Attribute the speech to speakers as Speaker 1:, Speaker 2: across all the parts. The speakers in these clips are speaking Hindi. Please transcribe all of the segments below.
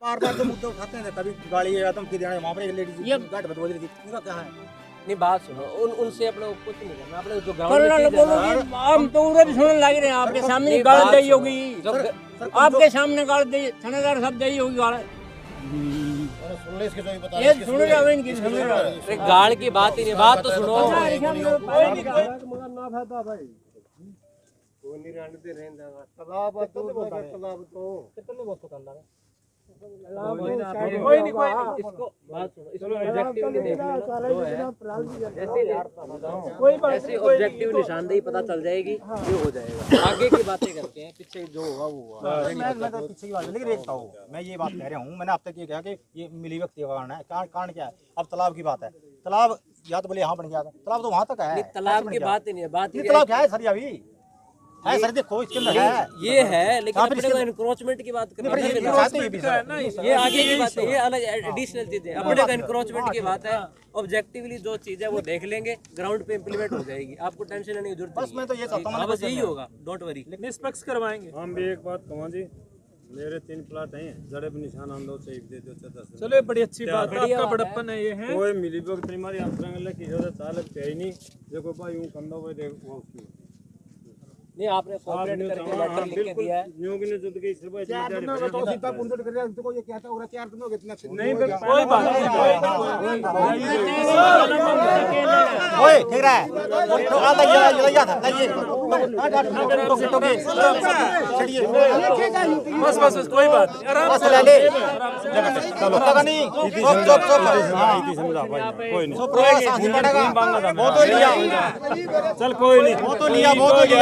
Speaker 1: बार बार जो मुद्दे उठाते हैं, कभी गाड़ी आतंकी देना, वहाँ पर एक लेडीज
Speaker 2: ये
Speaker 1: गाड़ी बदल रही थी, इनका क्या है?
Speaker 3: नहीं बात सुनो, उनसे अपने कुछ नहीं करना, अपने जो ग्राउंड
Speaker 2: करना
Speaker 3: में चीज़ है ना,
Speaker 2: बोलो, हम तो उधर भी सुनने लग रहे हैं, आपके सामने गाड़ दी होगी, आपके सामने गाड़ दी, थानेदार सब दी होगी गाड़। ये सुन रहे हो इनकी, सुन रहे हो
Speaker 3: गाड़ की बात ही नहीं, बात तो सुनो। कोई नहीं इसको बात सुनो, इसको ऑब्जेक्टिवली देख लेना, ऐसे ऑब्जेक्टिव निशानदेही पता चल जाएगी, ये हो जाएगा। आगे की बातें करते हैं, पीछे जो होगा वो होगा।
Speaker 1: मैं तो पीछे की बात लेकिन एक बताओ, मैं ये बात कह रहा हूँ, मैंने अब तक ये कहा कि ये मिली व्यक्ति का कारण है, कारण क्या है? अब तालाब की बात है, तालाब या तो बोले यहाँ बन गया था, तालाब तो वहाँ तक है,
Speaker 3: तालाब की बात ही नहीं है, बात
Speaker 1: ये तालाब क्या है सर? अभी है सर, देखो इसके अंदर है,
Speaker 3: ये है, लेकिन अपने को एनक्रोचमेंट की बात करनी है, ये आगे की बात है, ये अलग एडिशनल चीज है। अपने को एनक्रोचमेंट की बात है, ऑब्जेक्टिवली जो चीज है वो देख लेंगे, ग्राउंड पे इंप्लीमेंट हो जाएगी, आपको टेंशन लेने की जरूरत
Speaker 1: बस मैं तो ये चाहता हूँ,
Speaker 3: बस यही होगा, डोंट वरी।
Speaker 4: निष्पक्ष करवाएंगे
Speaker 5: हम भी एक बात कहूँ जी, मेरे 3 प्लाट हैं, जड़े पे निशान हम दो से दे दो 10।
Speaker 4: चलो बड़ी अच्छी बात है, आपका बड़प्पन है ये है।
Speaker 5: कोई मिली भगत हमारी अंतरंग की जरूरत चालक है ही नहीं, देखो भाई यूं कंधा हुआ देखो उसकी
Speaker 3: नहीं, आपने कोऑपरेट करके लेटर लिख के दिया है,
Speaker 5: न्यू की जुद के सिर्फ
Speaker 1: नहीं
Speaker 4: कोई बात नहीं,
Speaker 1: ओए ठीक रहा है तो आ लग था लाइए
Speaker 4: बस कोई बात नहीं, आराम से
Speaker 1: ले ले चलो लगा नहीं
Speaker 5: इतनी समझा भाई, कोई नहीं
Speaker 1: वो तो लिया,
Speaker 5: चल कोई नहीं,
Speaker 1: वो तो लिया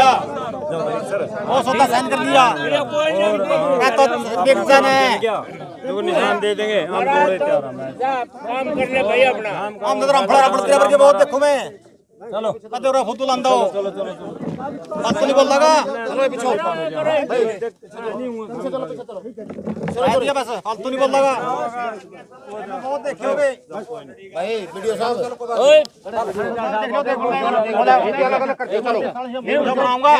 Speaker 1: वो सोता साइन कर लिया, मैं तो डिक्शन है,
Speaker 5: देखो निशान दे देंगे हम थोड़े तैयार हैं,
Speaker 4: काम कर ले भाई अपना।
Speaker 1: हम तो रफड़ा रफड़ के बहुत देखो मैं, चलो कदे रो खुद लांदा हो, बात तो नहीं बोल लगा, चलो पीछे चलो भैया, बस फालतू नहीं बोल लगा, बहुत देखोगे भाई वीडियो साहब, ओए अलग अलग करके चलो मैं बनाऊंगा,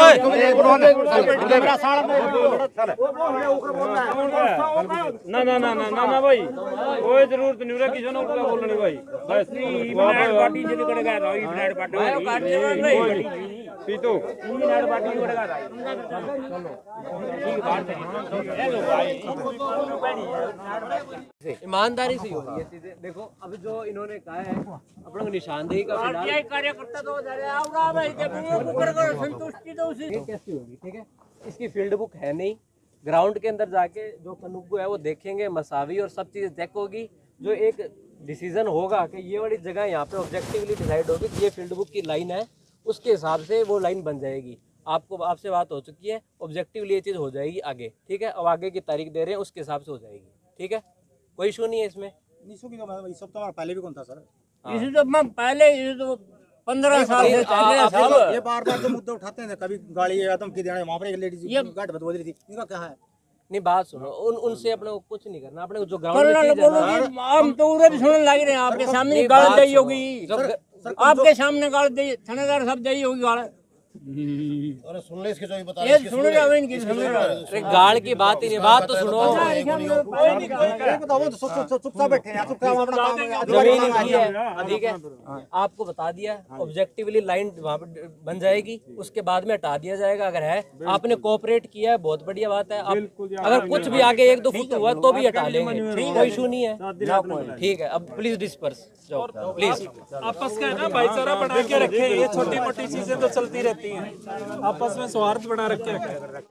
Speaker 5: ना भाई कोई जरूरत नहीं रहा, किसी ने उल्टा बोलनी भाई, बस
Speaker 4: पार्टी जिले करेगा रोई फ्लैट पार्टी
Speaker 5: पीतू
Speaker 3: ईमानदारी से होगी ये चीजें। देखो अभी जो इन्होंने कहा है, अपने को निशानदेही का फिलहाल
Speaker 2: कार्यकर्ता तो संतुष्टि तो उसी
Speaker 3: ये कैसी होगी, ठीक है, इसकी फील्ड बुक है नहीं, ग्राउंड के अंदर जाके जो कनुग्गू है वो देखेंगे, मसावी और सब चीजें चेक होगी, जो एक डिसीजन होगा कि ये वाली जगह यहाँ पे ऑब्जेक्टिवली डिसाइड होगी कि ये फील्ड बुक की लाइन है, उसके हिसाब से वो लाइन बन जाएगी। आपसे बात हो चुकी है, ऑब्जेक्टिवली ये चीज़ हो जाएगी आगे, ठीक है। अब आगे की तारीख दे रहे हैं, उसके हिसाब से हो जाएगी, ठीक है, कोई इशू नहीं है इसमें।
Speaker 1: निशु की तो मैं सब तो हमारा पहले भी कौन था सर,
Speaker 2: इसी तो मैं पहले तो 15 साल से चल रहे हैं,
Speaker 1: ये बार बार जो मुद्दे उठाते हैं, कभी गाड़ी आतंकी देना, वहाँ पर एक लेडीज गाड़ी बदल रही थी, इनका क्या है?
Speaker 3: नहीं बात सुनो, उनसे अपने को कुछ नहीं करना, अपने को जो ग्राउंड
Speaker 2: करना
Speaker 3: में चीज़ है
Speaker 2: बोलो,
Speaker 3: ना,
Speaker 2: हम तो उधर भी सुनने लग रहे हैं, आपके सामने गाड़ दी होगी, आपके सामने गाड़ दी, थानेदार सब दी होगी गाड़।
Speaker 1: अरे सुन ले इसके जो बता
Speaker 2: ये सुन रहे हो इनकी, सुन रहे हो
Speaker 3: अरे गाड़ की बात ही नहीं, बात तो सुनो।
Speaker 1: चुपचाप बैठे हैं, चुपचाप अपना काम है,
Speaker 3: जमीन इनकी है, ठीक है, आपको बता दिया, ऑब्जेक्टिवली लाइन वहाँ पे बन जाएगी, उसके बाद में हटा दिया जाएगा। अगर है आपने कोऑपरेट किया है, बहुत बढ़िया बात है। आप अगर कुछ भी आगे 1-2 फुट हुआ तो भी हटा लेंगे, कोई इशू नहीं है, ठीक है। अब प्लीज डिस्पर्स जाओ, प्लीज।
Speaker 4: आपस का है ना भाईचारा बना के रखे, ये छोटी मोटी चीजें तो चलती रहती हैं, आपस में सौहार्द बना रखे।